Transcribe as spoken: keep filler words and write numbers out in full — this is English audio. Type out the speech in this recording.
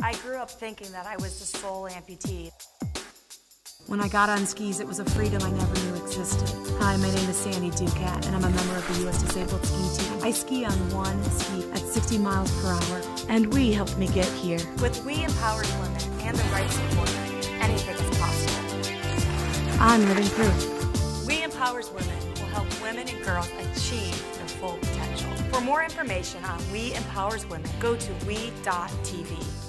I grew up thinking that I was the sole amputee. When I got on skis, it was a freedom I never knew existed. Hi, my name is Sandy Ducat, and I'm a member of the U S Disabled Ski Team. I ski on one ski at sixty miles per hour, and we helped me get here. With We Empowers Women and the right support, anything is possible. I'm living proof. We Empowers Women will help women and girls achieve their full potential. For more information on We Empowers Women, go to we dot T V.